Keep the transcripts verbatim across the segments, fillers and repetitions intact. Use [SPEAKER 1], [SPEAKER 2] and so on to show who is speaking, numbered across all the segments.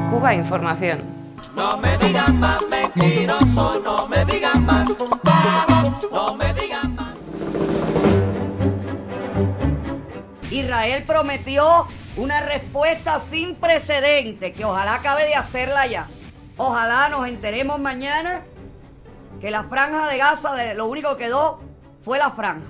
[SPEAKER 1] Cuba Información.
[SPEAKER 2] No me digan más mentiroso, no me digan más, no me digan más.
[SPEAKER 3] Israel prometió una respuesta sin precedentes, que ojalá acabe de hacerla ya. Ojalá nos enteremos mañana que la franja de Gaza, de lo único que quedó fue la franja.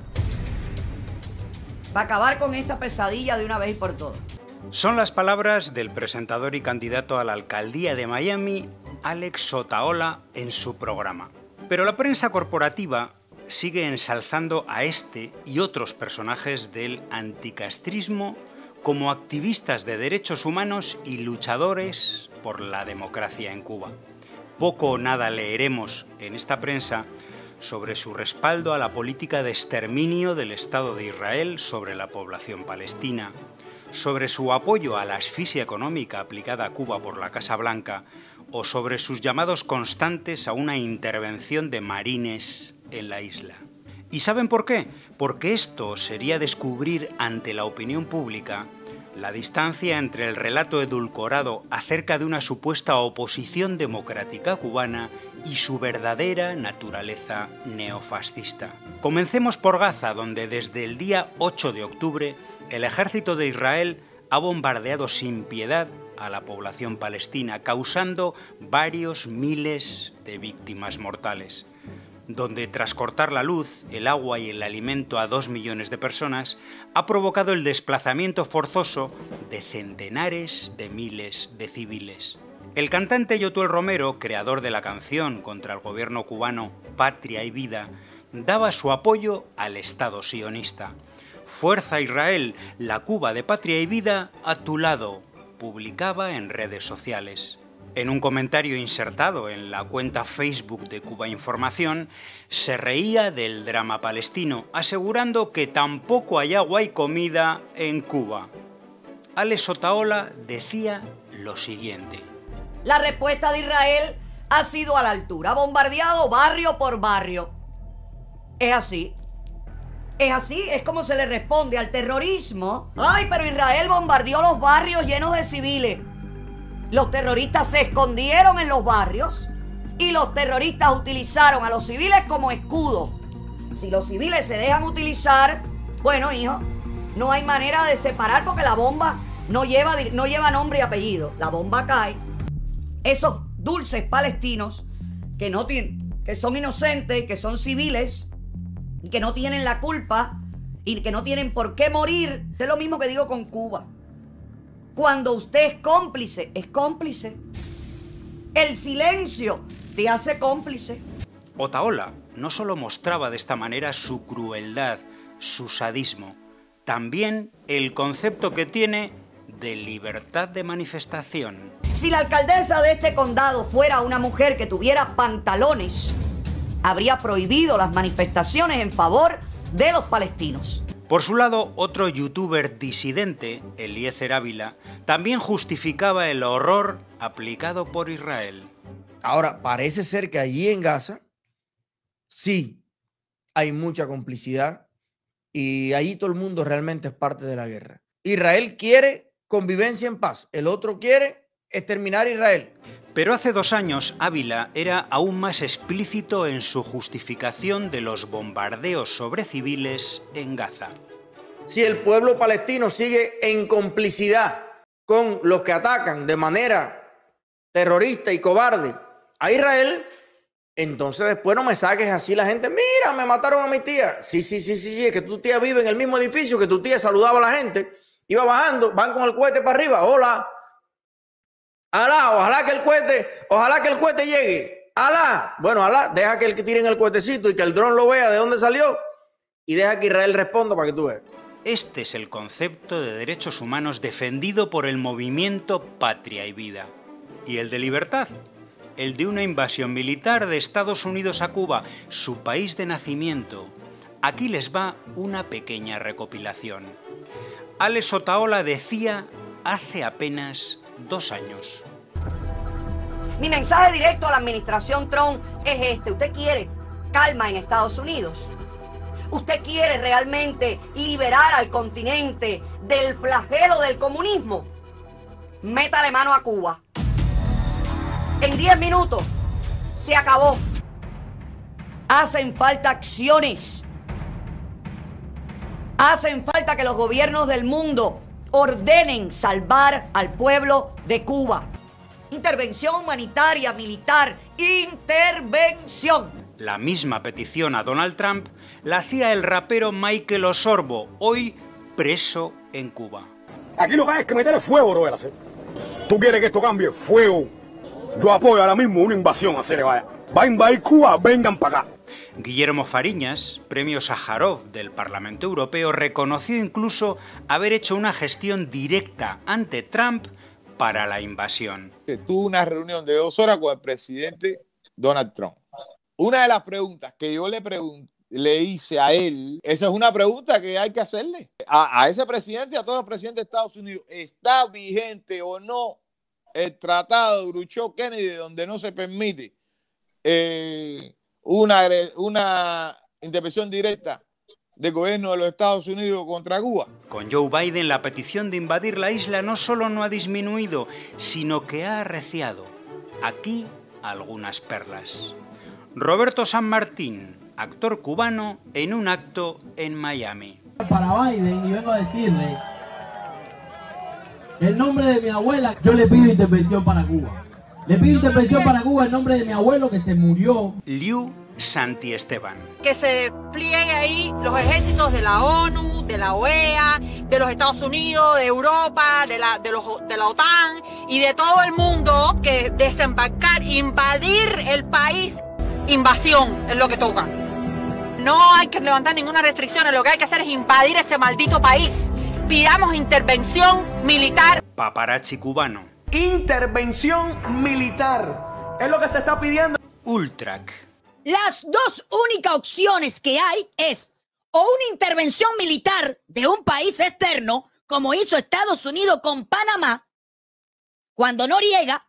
[SPEAKER 3] Va a acabar con esta pesadilla de una vez y por todas.
[SPEAKER 4] Son las palabras del presentador y candidato a la alcaldía de Miami, Alex Otaola, en su programa. Pero la prensa corporativa sigue ensalzando a este y otros personajes del anticastrismo como activistas de derechos humanos y luchadores por la democracia en Cuba. Poco o nada leeremos en esta prensa sobre su respaldo a la política de exterminio del Estado de Israel sobre la población palestina, sobre su apoyo a la asfixia económica aplicada a Cuba por la Casa Blanca o sobre sus llamados constantes a una intervención de marines en la isla. ¿Y saben por qué? Porque esto sería descubrir ante la opinión pública la distancia entre el relato edulcorado acerca de una supuesta oposición democrática cubana y su verdadera naturaleza neofascista. Comencemos por Gaza, donde desde el día ocho de octubre el ejército de Israel ha bombardeado sin piedad a la población palestina, causando varios miles de víctimas mortales, donde tras cortar la luz, el agua y el alimento a dos millones de personas, ha provocado el desplazamiento forzoso de centenares de miles de civiles. El cantante Yotuel Romero, creador de la canción contra el gobierno cubano Patria y Vida, daba su apoyo al Estado sionista. Fuerza Israel, la Cuba de Patria y Vida a tu lado, publicaba en redes sociales. En un comentario insertado en la cuenta Facebook de Cuba Información, se reía del drama palestino, asegurando que tampoco hay agua y comida en Cuba. Alex Otaola decía lo siguiente.
[SPEAKER 3] La respuesta de Israel ha sido a la altura, bombardeado barrio por barrio. Es así. Es así, es como se le responde al terrorismo. Ay, pero Israel bombardeó los barrios llenos de civiles. Los terroristas se escondieron en los barrios y los terroristas utilizaron a los civiles como escudo. Si los civiles se dejan utilizar, bueno, hijo, no hay manera de separar porque la bomba no lleva, no lleva nombre y apellido. La bomba cae. Esos dulces palestinos que, no tienen, que son inocentes, que son civiles y que no tienen la culpa y que no tienen por qué morir. Es lo mismo que digo con Cuba. Cuando usted es cómplice, es cómplice. El silencio te hace cómplice.
[SPEAKER 4] Otaola no solo mostraba de esta manera su crueldad, su sadismo, también el concepto que tiene de libertad de manifestación.
[SPEAKER 3] Si la alcaldesa de este condado fuera una mujer que tuviera pantalones, habría prohibido las manifestaciones en favor de los palestinos.
[SPEAKER 4] Por su lado, otro youtuber disidente, Eliezer Ávila, también justificaba el horror aplicado por Israel.
[SPEAKER 5] Ahora, parece ser que allí en Gaza sí hay mucha complicidad y allí todo el mundo realmente es parte de la guerra. Israel quiere convivencia en paz, el otro quiere exterminar a Israel.
[SPEAKER 4] Pero hace dos años Ávila era aún más explícito en su justificación de los bombardeos sobre civiles en Gaza.
[SPEAKER 5] Si el pueblo palestino sigue en complicidad con los que atacan de manera terrorista y cobarde a Israel, entonces después no me saques así la gente. Mira, me mataron a mi tía. Sí, sí, sí, sí, es que tu tía vive en el mismo edificio, que tu tía saludaba a la gente, iba bajando, van con el cohete para arriba. Hola. Alá, ojalá que el cohete, ojalá que el cohete llegue. Alá, bueno, Alá, deja que el que tiren el cohetecito y que el dron lo vea de dónde salió y deja que Israel responda para que tú veas.
[SPEAKER 4] Este es el concepto de derechos humanos defendido por el movimiento Patria y Vida. ¿Y el de libertad? El de una invasión militar de Estados Unidos a Cuba, su país de nacimiento. Aquí les va una pequeña recopilación. Alex Otaola decía hace apenas dos años.
[SPEAKER 3] Mi mensaje directo a la administración Trump es este. Usted quiere calma en Estados Unidos. Usted quiere realmente liberar al continente del flagelo del comunismo. Métale mano a Cuba. en diez minutos. Se acabó. Hacen falta acciones. Hacen falta que los gobiernos del mundo ordenen salvar al pueblo de Cuba. Intervención humanitaria, militar, intervención.
[SPEAKER 4] La misma petición a Donald Trump la hacía el rapero Michael Osorbo, hoy preso en Cuba.
[SPEAKER 1] Aquí lo que hay es que meterle fuego, Robert. ¿Tú quieres que esto cambie? Fuego. Yo apoyo ahora mismo una invasión a Cerebaya. Va a invadir Cuba, vengan para acá.
[SPEAKER 4] Guillermo Fariñas, premio Sájarov del Parlamento Europeo, reconoció incluso haber hecho una gestión directa ante Trump para la invasión.
[SPEAKER 6] Tuvo una reunión de dos horas con el presidente Donald Trump. Una de las preguntas que yo le, le hice a él, esa es una pregunta que hay que hacerle a, a ese presidente y a todos los presidentes de Estados Unidos. ¿Está vigente o no el tratado de Khrushchev-Kennedy donde no se permite eh, una, una intervención directa del gobierno de los Estados Unidos contra Cuba?
[SPEAKER 4] Con Joe Biden, la petición de invadir la isla no solo no ha disminuido, sino que ha arreciado. Aquí algunas perlas. Roberto San Martín, actor cubano, en un acto en Miami.
[SPEAKER 7] Para Biden, y vengo a decirle, en nombre de mi abuela, yo le pido intervención para Cuba. Le pido intervención para Cuba en nombre de mi abuelo que se murió.
[SPEAKER 4] Liu Santiesteban.
[SPEAKER 8] Que se desplieguen ahí los ejércitos de la ONU, de la O E A, de los Estados Unidos, de Europa, de la, de los, de la OTAN y de todo el mundo, que desembarcar, invadir el país. Invasión es lo que toca. No hay que levantar ninguna restricción, lo que hay que hacer es invadir ese maldito país. Pidamos intervención militar.
[SPEAKER 4] Paparazzi cubano.
[SPEAKER 9] Intervención militar es lo que se está pidiendo.
[SPEAKER 4] Ultrac.
[SPEAKER 10] Las dos únicas opciones que hay es o una intervención militar de un país externo, como hizo Estados Unidos con Panamá, cuando Noriega,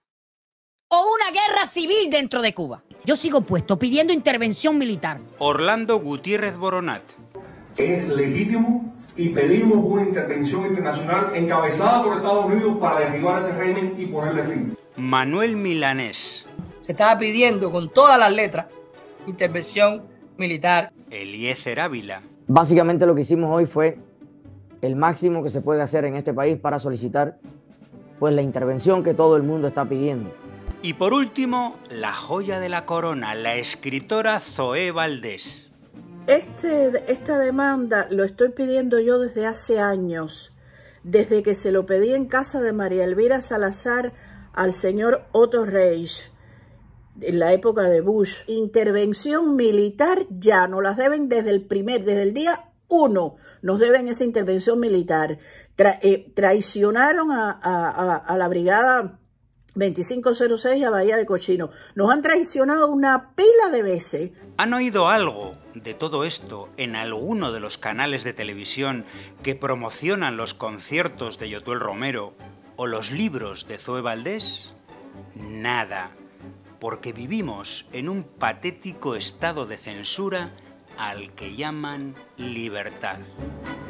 [SPEAKER 10] o una guerra civil dentro de Cuba. Yo sigo puesto pidiendo intervención militar.
[SPEAKER 4] Orlando Gutiérrez Boronat.
[SPEAKER 11] Es legítimo y pedimos una intervención internacional encabezada por Estados Unidos para derribar ese régimen y ponerle fin.
[SPEAKER 4] Manuel Milanés.
[SPEAKER 12] Se estaba pidiendo con todas las letras intervención militar.
[SPEAKER 4] Eliezer Ávila.
[SPEAKER 5] Básicamente lo que hicimos hoy fue el máximo que se puede hacer en este país para solicitar pues la intervención que todo el mundo está pidiendo.
[SPEAKER 4] Y por último, la joya de la corona, la escritora Zoé Valdés.
[SPEAKER 13] Este, esta demanda lo estoy pidiendo yo desde hace años, desde que se lo pedí en casa de María Elvira Salazar al señor Otto Reich, en la época de Bush. Intervención militar ya, nos las deben desde el primer, desde el día uno, nos deben esa intervención militar. Tra, eh, traicionaron a, a, a, a la brigada veinticinco cero seis a Bahía de Cochino. Nos han traicionado una pila de veces.
[SPEAKER 4] ¿Han oído algo de todo esto en alguno de los canales de televisión que promocionan los conciertos de Yotuel Romero o los libros de Zoé Valdés? Nada, porque vivimos en un patético estado de censura al que llaman libertad.